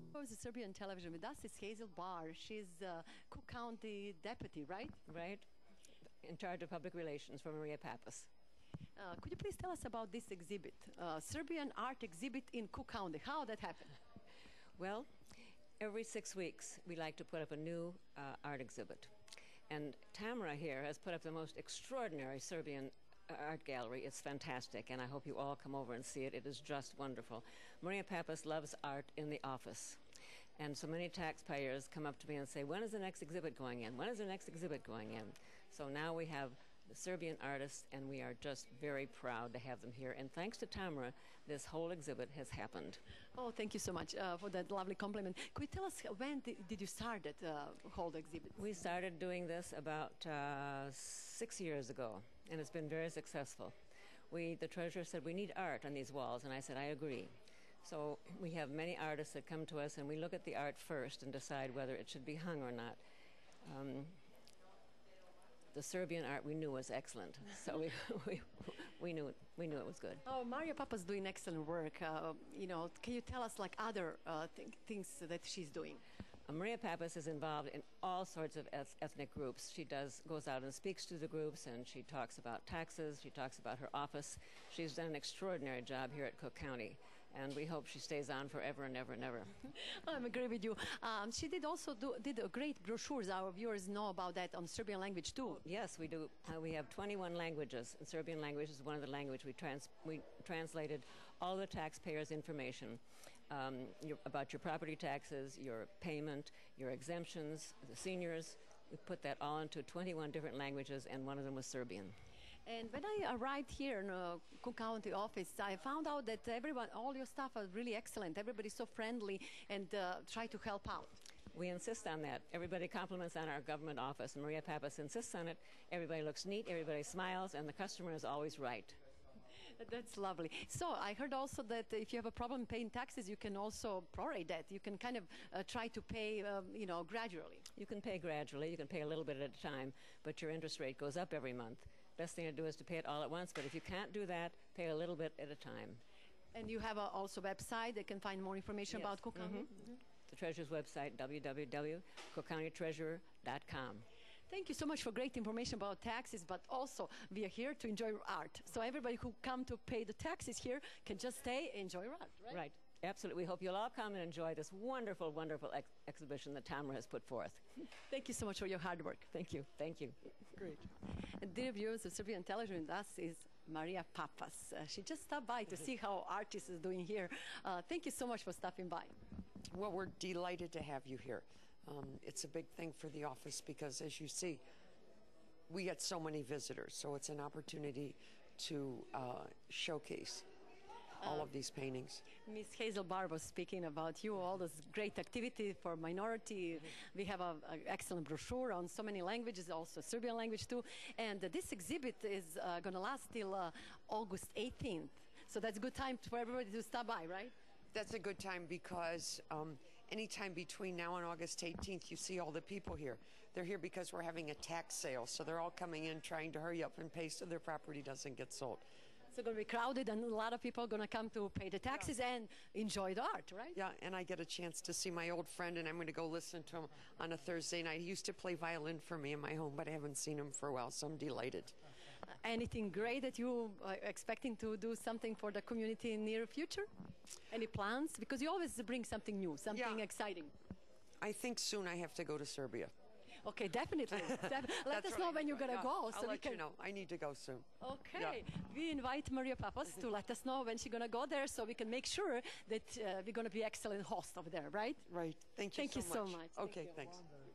The Serbian television with us is Hazel Barr. She's Cook County deputy, right? Right. In charge of public relations for Maria Pappas. Could you please tell us about this exhibit, Serbian Art exhibit in Cook County? How that happened? Well, every 6 weeks we like to put up a new art exhibit. And Tamara here has put up the most extraordinary Serbian art gallery. It's fantastic, and I hope you all come over and see it. It is just wonderful. Maria Pappas loves art in the office. And so many taxpayers come up to me and say, when is the next exhibit going in? When is the next exhibit going in? So now we have the Serbian artists, and we are just very proud to have them here. And thanks to Tamara, this whole exhibit has happened. Oh, thank you so much for that lovely compliment. Could you tell us when did you start that whole exhibit? We started doing this about 6 years ago, and it's been very successful. The treasurer said, we need art on these walls, and I said, I agree. So we have many artists that come to us, and we look at the art first and decide whether it should be hung or not. The Serbian art we knew was excellent, so we knew it was good. Oh, Maria Pappas doing excellent work. You know, can you tell us like other things that she's doing? Maria Pappas is involved in all sorts of ethnic groups. She goes out and speaks to the groups, and she talks about taxes. She talks about her office. She's done an extraordinary job here at Cook County, and we hope she stays on forever and ever and ever. I agree with you. She did also did a great brochures. Our viewers know about that on Serbian language too. Yes, we do. We have 21 languages, and Serbian language is one of the languages we translated all the taxpayers' information about your property taxes, your payment, your exemptions, the seniors. We put that all into 21 different languages, and one of them was Serbian. And when I arrived here in Cook County office, I found out that all your staff are really excellent. Everybody's so friendly and try to help out. We insist on that. Everybody compliments on our government office, and Maria Pappas insists on it. Everybody looks neat, everybody smiles, and the customer is always right. That's lovely. So I heard also that if you have a problem paying taxes, you can also prorate that. You can kind of try to pay, you know, gradually. You can pay gradually. You can pay a little bit at a time, but your interest rate goes up every month. Best thing to do is to pay it all at once, but if you can't do that, pay a little bit at a time. And you have also a website that can find more information about Cook County? The Treasurer's website, www.cookcountytreasurer.com. Thank you so much for great information about taxes, but also we are here to enjoy art. So everybody who come to pay the taxes here can just stay, enjoy art, right? Right. Absolutely. We hope you'll all come and enjoy this wonderful, wonderful exhibition that Tamara has put forth. Thank you so much for your hard work. Thank you. Thank you. Great. And dear viewers of Serbian television, with us is Maria Pappas. She just stopped by to see how artists is doing here. Thank you so much for stopping by. Well, we're delighted to have you here. It's a big thing for the office because, as you see, we get so many visitors, so it's an opportunity to showcase all of these paintings. Miss Hazel Barr was speaking about you, all this great activity for minority. We have an excellent brochure on so many languages, also Serbian language too. And this exhibit is going to last till August 18th. So that's a good time for everybody to stop by, right? That's a good time because anytime between now and August 18th, you see all the people here. They're here because we're having a tax sale, so they're all coming in trying to hurry up and pay so their property doesn't get sold. It's going to be crowded, and a lot of people are going to come to pay the taxes and enjoy the art, right? Yeah, and I get a chance to see my old friend, and I'm going to go listen to him on a Thursday night. He used to play violin for me in my home, but I haven't seen him for a while, so I'm delighted. Anything great that you are expecting to do something for the community in the near future? Any plans? Because you always bring something new, something exciting. I think soon I have to go to Serbia. Okay, definitely. Let us know when you're going to go. I'll let you know. I need to go soon. Okay. Yeah. We invite Maria Pappas to let us know when she's going to go there so we can make sure that we're going to be excellent host over there, right? Right. Thank you so much. Thank you so much. Okay, thanks.